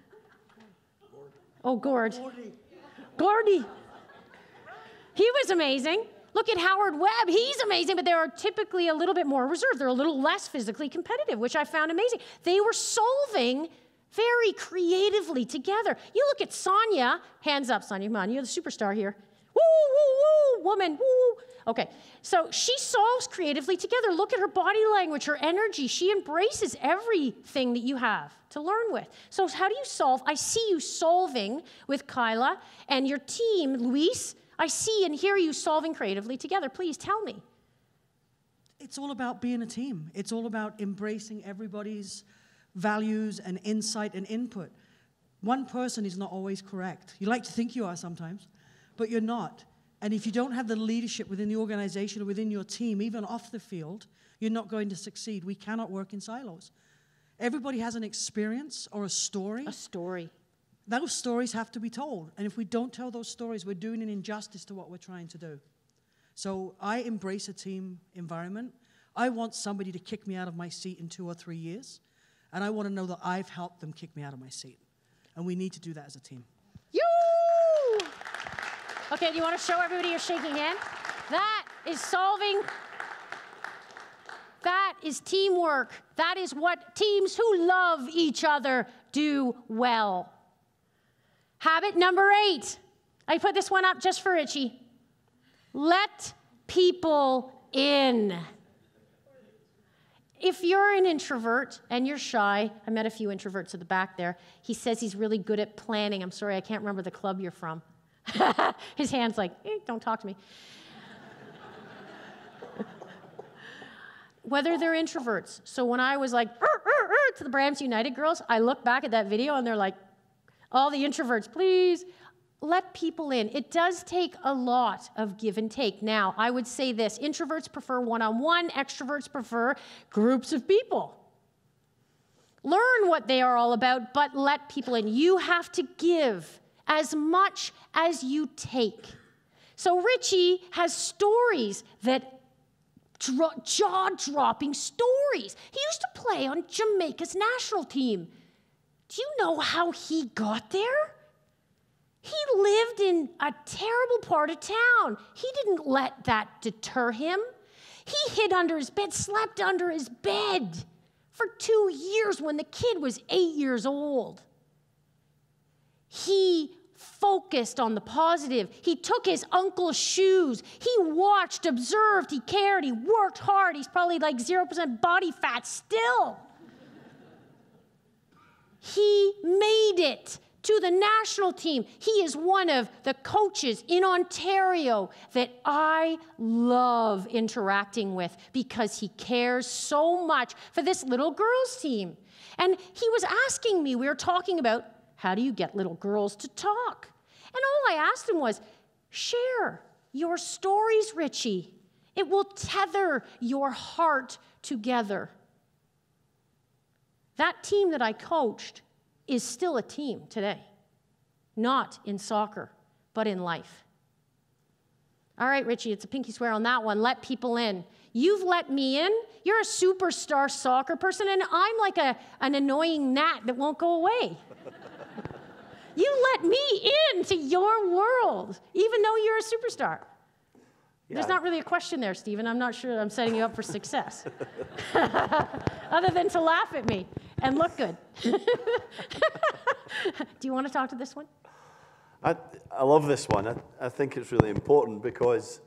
Oh, Gord. Gordy. Gordy. He was amazing. Look at Howard Webb. He's amazing, but they are typically a little bit more reserved. They're a little less physically competitive, which I found amazing. They were solving very creatively together. You look at Sonia. Hands up, Sonia. Come on. You're the superstar here. Woo, woo, woo, woman. Woo. Okay. So she solves creatively together. Look at her body language, her energy. She embraces everything that you have to learn with. So how do you solve? I see you solving with Kyla and your team, Luis. I see and hear you solving creatively together. Please tell me. It's all about being a team. It's all about embracing everybody's values and insight and input. One person is not always correct. You like to think you are sometimes, but you're not. And if you don't have the leadership within the organization or within your team, even off the field, you're not going to succeed. We cannot work in silos. Everybody has an experience or a story. A story. Those stories have to be told. And if we don't tell those stories, we're doing an injustice to what we're trying to do. So I embrace a team environment. I want somebody to kick me out of my seat in two or three years. And I want to know that I've helped them kick me out of my seat. and we need to do that as a team. You! Okay, do you want to show everybody you're shaking hand? That is solving. That is teamwork. That is what teams who love each other do well. Habit number eight. I put this one up just for Richie. Let people in. If you're an introvert and you're shy, I met a few introverts at the back there. He says he's really good at planning. I'm sorry, I can't remember the club you're from. His hand's like, eh, don't talk to me. Whether they're introverts. So when I was like, er, er, er, to the Brams United girls, I look back at that video and they're like, all the introverts, please let people in. It does take a lot of give and take. Now, I would say this, introverts prefer one-on-one, extroverts prefer groups of people. Learn what they are all about, but let people in. You have to give as much as you take. So Richie has stories that Dro- jaw-dropping stories. He used to play on Jamaica's national team. Do you know how he got there? He lived in a terrible part of town. He didn't let that deter him. He hid under his bed, slept under his bed for two years when the kid was eight years old. He focused on the positive. He took his uncle's shoes. He watched, observed, he cared, he worked hard. He's probably like zero percent body fat still. He made it to the national team. He is one of the coaches in Ontario that I love interacting with because he cares so much for this little girls team. And he was asking me, we were talking about, how do you get little girls to talk? And all I asked him was, share your stories, Richie. It will tether your heart together. That team that I coached is still a team today. Not in soccer, but in life. All right, Richie, it's a pinky swear on that one. Let people in. You've let me in. You're a superstar soccer person, and I'm like a, an annoying gnat that won't go away. You let me into your world, even though you're a superstar. Yeah. There's not really a question there, Stephen. I'm not sure I'm setting you up for success. Other than to laugh at me and look good. Do you want to talk to this one? I, I love this one. I, I think it's really important because,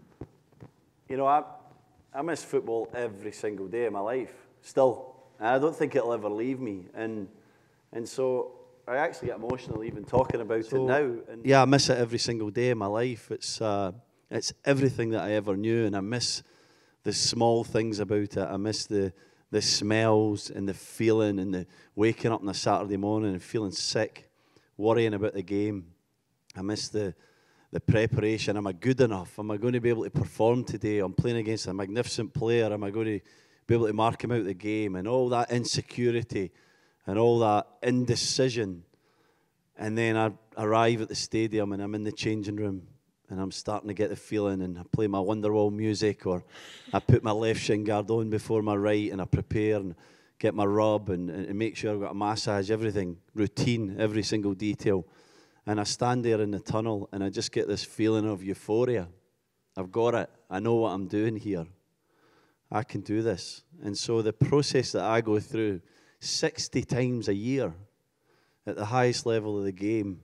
you know, I, I miss football every single day of my life, still. And I don't think it'll ever leave me. And, and so I actually get emotional even talking about so, it now. And yeah, I miss it every single day of my life. It's uh, it's everything that I ever knew, and I miss the small things about it. I miss the the smells and the feeling and the waking up on a Saturday morning and feeling sick, worrying about the game. I miss the the preparation. Am I good enough? Am I going to be able to perform today? I'm playing against a magnificent player. Am I going to be able to mark him out the game? And all that insecurity and all that indecision. And then I arrive at the stadium and I'm in the changing room and I'm starting to get the feeling, and I play my Wonderwall music, or I put my left shin guard on before my right, and I prepare and get my rub and, and make sure I've got a massage, everything, routine, every single detail. And I stand there in the tunnel and I just get this feeling of euphoria. I've got it. I know what I'm doing here. I can do this. And so the process that I go through sixty times a year at the highest level of the game,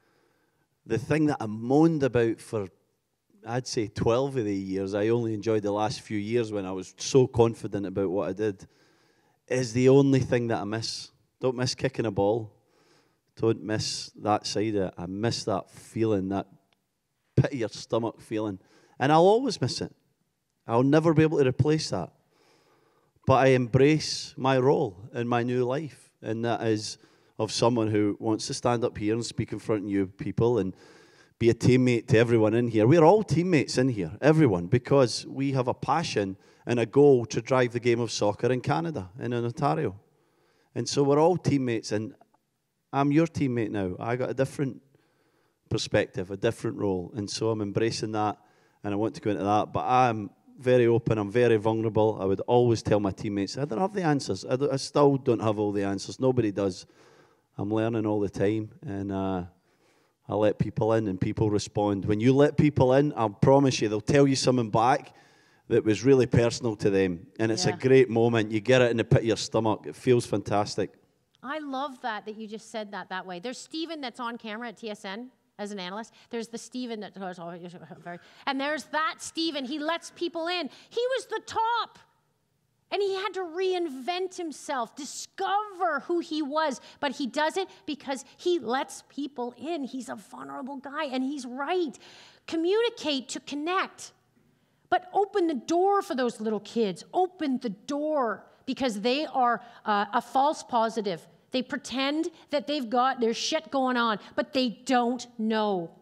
the thing that I moaned about for, I'd say, twelve of the years, I only enjoyed the last few years when I was so confident about what I did, is the only thing that I miss. Don't miss kicking a ball. Don't miss that side of it. I miss that feeling, that pit of your stomach feeling. And I'll always miss it. I'll never be able to replace that. But I embrace my role in my new life, and that is of someone who wants to stand up here and speak in front of you people and be a teammate to everyone in here. We're all teammates in here, everyone, because we have a passion and a goal to drive the game of soccer in Canada and in Ontario. And so we're all teammates, and I'm your teammate now. I got a different perspective, a different role, and so I'm embracing that, and I want to go into that. But I'm very open. I'm very vulnerable. I would always tell my teammates, I don't have the answers. I, don't, I still don't have all the answers. Nobody does. I'm learning all the time, and uh, I let people in, and people respond. When you let people in, I promise you, they'll tell you something back that was really personal to them, and it's Yeah. a great moment. You get it in the pit of your stomach. It feels fantastic. I love that, that you just said that that way. There's Stephen that's on camera at T S N as an analyst. There's the Stephen that, and there's that Stephen. He lets people in. He was the top. And he had to reinvent himself, discover who he was. But he does it because he lets people in. He's a vulnerable guy, and he's right. Communicate to connect. But open the door for those little kids. Open the door, because they are uh, a false positive. They pretend that they've got their shit going on, but they don't know.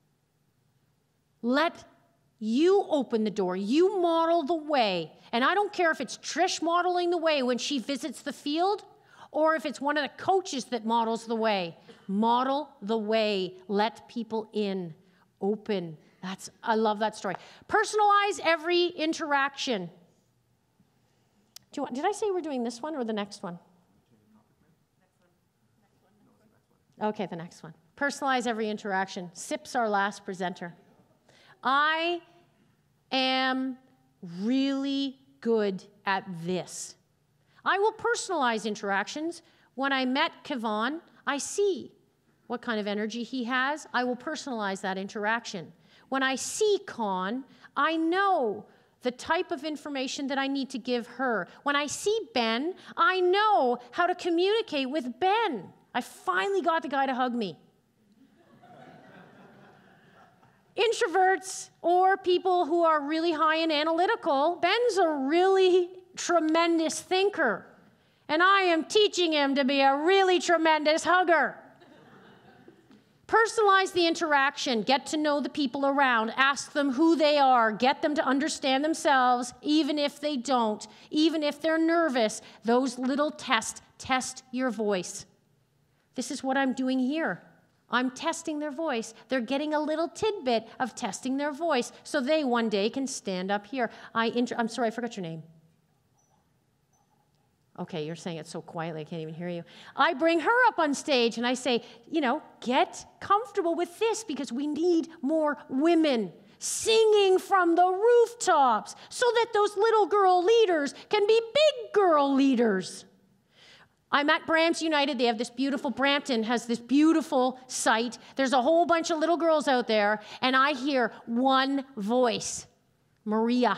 Let you open the door. You model the way. And I don't care if it's Trish modeling the way when she visits the field, or if it's one of the coaches that models the way. Model the way. Let people in. Open. That's, I love that story. Personalize every interaction. Do you want, did I say we're doing this one or the next one? Okay, the next one. Personalize every interaction. Sip's our last presenter. I am really good at this. I will personalize interactions. When I met Kevon, I see what kind of energy he has. I will personalize that interaction. When I see Con, I know the type of information that I need to give her. When I see Ben, I know how to communicate with Ben. I finally got the guy to hug me. Introverts or people who are really high and analytical, Ben's a really tremendous thinker. And I am teaching him to be a really tremendous hugger. Personalize the interaction. Get to know the people around. Ask them who they are. Get them to understand themselves, even if they don't. Even if they're nervous. Those little tests. Test your voice. This is what I'm doing here. I'm testing their voice. They're getting a little tidbit of testing their voice so they one day can stand up here. I inter- I'm sorry, I forgot your name. Okay, you're saying it so quietly, I can't even hear you. I bring her up on stage and I say, you know, get comfortable with this because we need more women singing from the rooftops so that those little girl leaders can be big girl leaders. I'm at Brampton United. They have this beautiful, Brampton has this beautiful site. There's a whole bunch of little girls out there, and I hear one voice, Maria.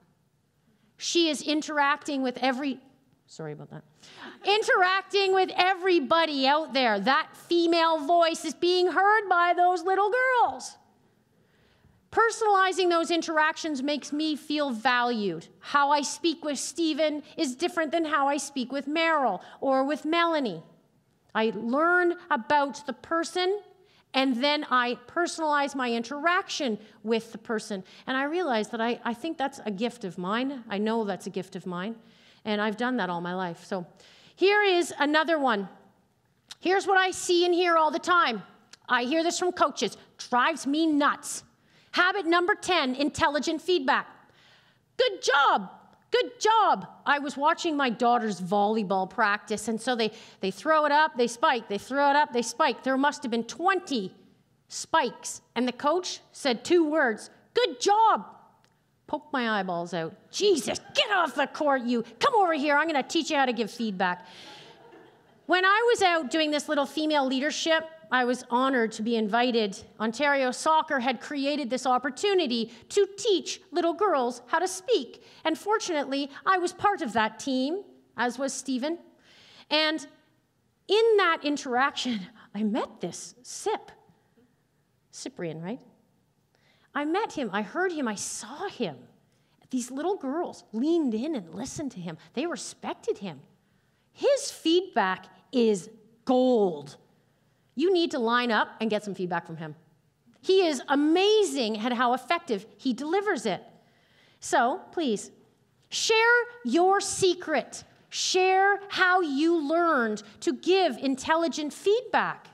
She is interacting with every, sorry about that, interacting with everybody out there. That female voice is being heard by those little girls. Personalizing those interactions makes me feel valued. How I speak with Stephen is different than how I speak with Meryl or with Melanie. I learn about the person, and then I personalize my interaction with the person. And I realize that I, I think that's a gift of mine. I know that's a gift of mine, and I've done that all my life. So here is another one. Here's what I see and hear all the time. I hear this from coaches. Drives me nuts. Habit number ten, intelligent feedback. Good job, good job. I was watching my daughter's volleyball practice, and so they, they throw it up, they spike, they throw it up, they spike. There must have been twenty spikes, and the coach said two words, good job. Poke my eyeballs out. Jesus, get off the court, you. Come over here, I'm gonna teach you how to give feedback. When I was out doing this little female leadership, I was honored to be invited. Ontario Soccer had created this opportunity to teach little girls how to speak. And fortunately, I was part of that team, as was Stephen. And in that interaction, I met this Sip. Cyprian, right? I met him, I heard him, I saw him. These little girls leaned in and listened to him. They respected him. His feedback is gold. You need to line up and get some feedback from him. He is amazing at how effective he delivers it. So, please, share your secret. Share how you learned to give intelligent feedback.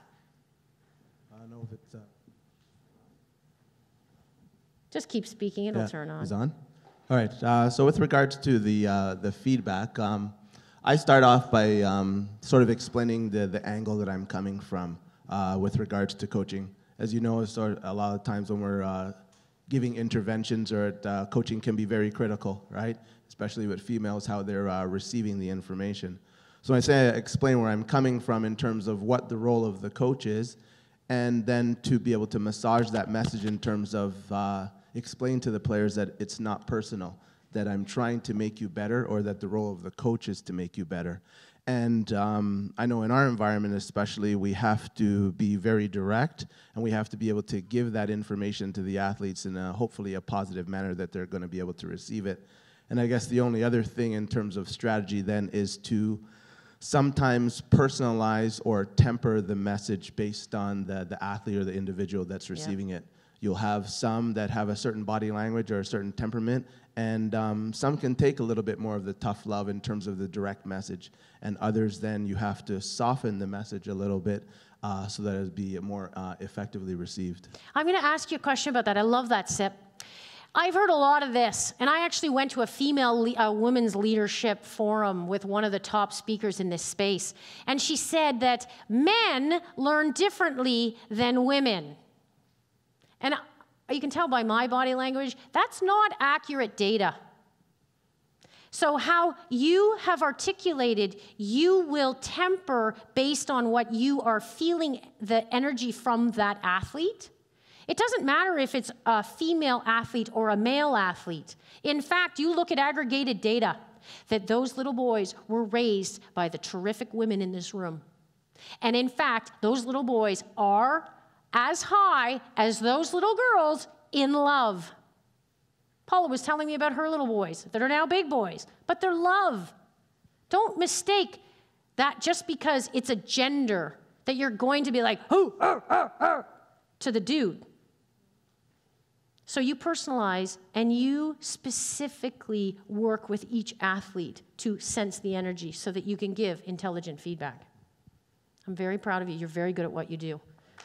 I don't know if it's... Uh... Just keep speaking, it'll yeah, turn on. It's on? All right, uh, so with regards to the, uh, the feedback, um, I start off by um, sort of explaining the, the angle that I'm coming from uh, with regards to coaching. As you know, sort of a lot of times when we're uh, giving interventions or uh, coaching can be very critical, right? Especially with females, how they're uh, receiving the information. So I say I explain where I'm coming from in terms of what the role of the coach is, and then to be able to massage that message in terms of uh, explain to the players that it's not personal, that I'm trying to make you better, or that the role of the coach is to make you better. And um, I know in our environment especially, we have to be very direct, and we have to be able to give that information to the athletes in a, hopefully a positive manner that they're going to be able to receive it. And I guess the only other thing in terms of strategy then is to sometimes personalize or temper the message based on the, the athlete or the individual that's receiving yeah. it. You'll have some that have a certain body language or a certain temperament, and um, some can take a little bit more of the tough love in terms of the direct message, and others then you have to soften the message a little bit uh, so that it'll be more uh, effectively received. I'm going to ask you a question about that. I love that, Sip. I've heard a lot of this, and I actually went to a female le uh, women's leadership forum with one of the top speakers in this space, and she said that men learn differently than women. And you can tell by my body language, that's not accurate data. So how you have articulated, you will temper based on what you are feeling, the energy from that athlete. It doesn't matter if it's a female athlete or a male athlete. In fact, you look at aggregated data that those little boys were raised by the terrific women in this room. And in fact, those little boys are as high as those little girls in love. Paula was telling me about her little boys that are now big boys, but they're love. Don't mistake that just because it's a gender that you're going to be like, oh, oh, oh, oh, to the dude. So you personalize and you specifically work with each athlete to sense the energy so that you can give intelligent feedback. I'm very proud of you. You're very good at what you do.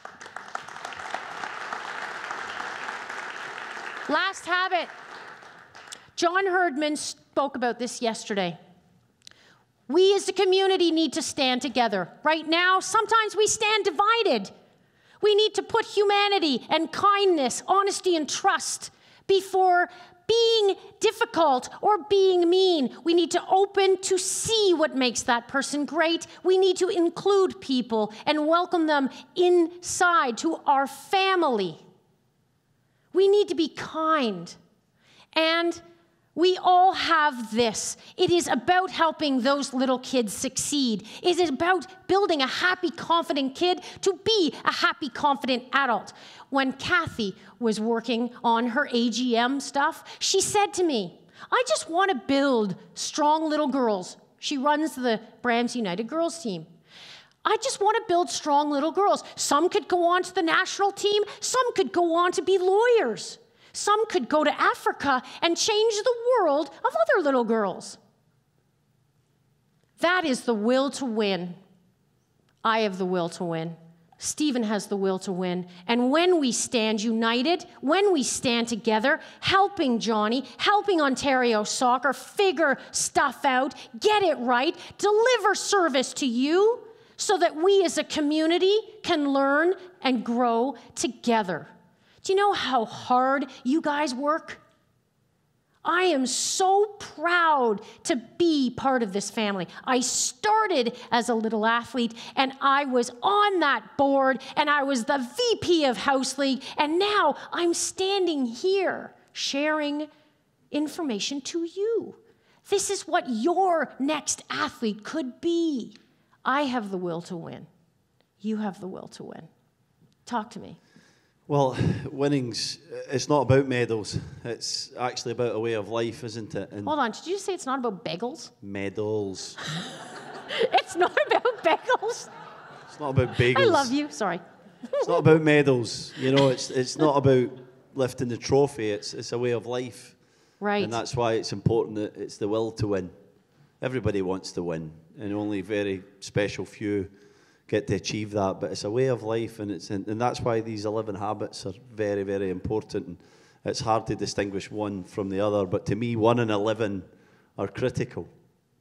Last habit. John Herdman spoke about this yesterday. We as a community need to stand together. Right now, sometimes we stand divided. We need to put humanity and kindness, honesty and trust before being difficult or being mean. We need to open to see what makes that person great. We need to include people and welcome them inside to our family. We need to be kind. And we all have this. It is about helping those little kids succeed. It is about building a happy, confident kid to be a happy, confident adult. When Kathy was working on her A G M stuff, she said to me, I just want to build strong little girls. She runs the Brams United girls team. I just want to build strong little girls. Some could go on to the national team. Some could go on to be lawyers. Some could go to Africa and change the world of other little girls. That is the will to win. I have the will to win. Stephen has the will to win. And when we stand united, when we stand together, helping Johnny, helping Ontario soccer figure stuff out, get it right, deliver service to you, so that we as a community can learn and grow together. Do you know how hard you guys work? I am so proud to be part of this family. I started as a little athlete, and I was on that board, and I was the V P of House League, and now I'm standing here sharing information to you. This is what your next athlete could be. I have the will to win. You have the will to win. Talk to me. Well, winning's, it's not about medals. It's actually about a way of life, isn't it? And hold on, did you just say it's not about bagels? Medals. It's not about bagels? It's not about bagels. I love you, sorry. It's not about medals. You know, it's it's not about lifting the trophy. It's, it's a way of life. Right. And that's why it's important that it's the will to win. Everybody wants to win, and only very special few get to achieve that. But it's a way of life, and it's and that's why these eleven habits are very, very important. And it's hard to distinguish one from the other, but to me, one and eleven are critical.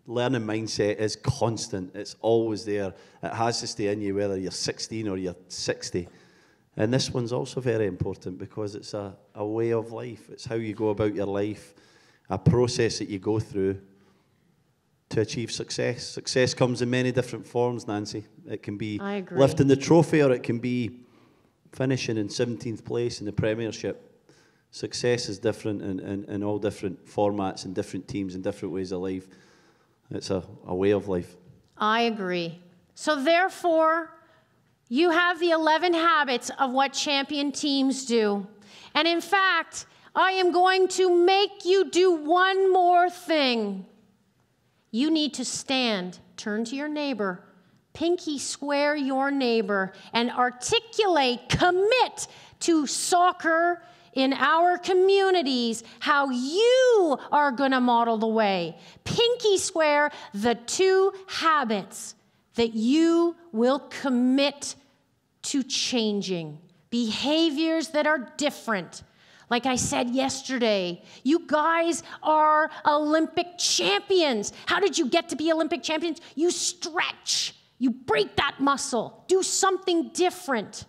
learning mindset is constant. It's always there. It has to stay in you whether you're sixteen or you're sixty. And this one's also very important because it's a, a way of life. It's how you go about your life, a process that you go through to achieve success. Success comes in many different forms, Nancy. It can be I agree. lifting the trophy, or it can be finishing in seventeenth place in the Premiership. Success is different in, in, in all different formats and different teams and different ways of life. It's a, a way of life. I agree. So therefore, you have the eleven habits of what champion teams do. And in fact, I am going to make you do one more thing. You need to stand, turn to your neighbor, pinky swear your neighbor, and articulate, commit to soccer in our communities, how you are going to model the way. Pinky swear the two habits that you will commit to changing. Behaviors that are different. Like I said yesterday, you guys are Olympic champions. How did you get to be Olympic champions? You stretch. You break that muscle. Do something different.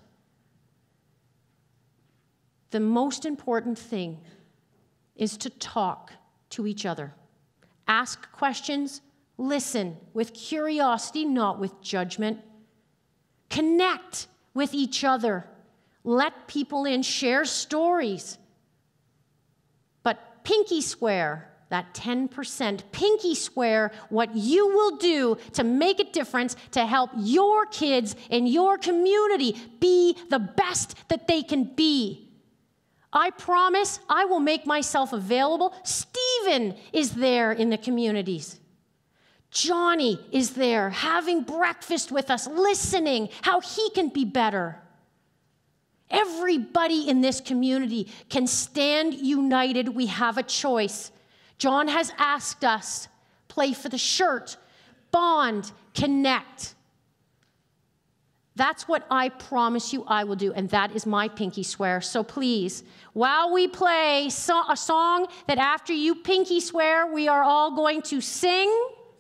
The most important thing is to talk to each other. Ask questions, listen with curiosity, not with judgment. Connect with each other. Let people in, share stories. But pinky swear, that ten percent, pinky swear what you will do to make a difference to help your kids in your community be the best that they can be. I promise I will make myself available. Stephen is there in the communities. Johnny is there having breakfast with us, listening how he can be better. Everybody in this community can stand united. We have a choice. John has asked us, play for the shirt, bond, connect. That's what I promise you I will do, and that is my pinky swear. So please, while we play so- a song that after you pinky swear, we are all going to sing.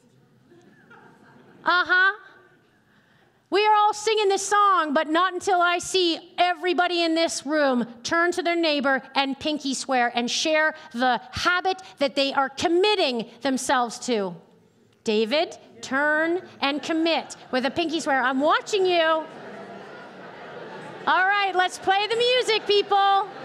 Uh-huh. We are all singing this song, but not until I see everybody in this room turn to their neighbor and pinky swear and share the habit that they are committing themselves to. David, turn and commit with a pinky swear. I'm watching you. All right, let's play the music, people.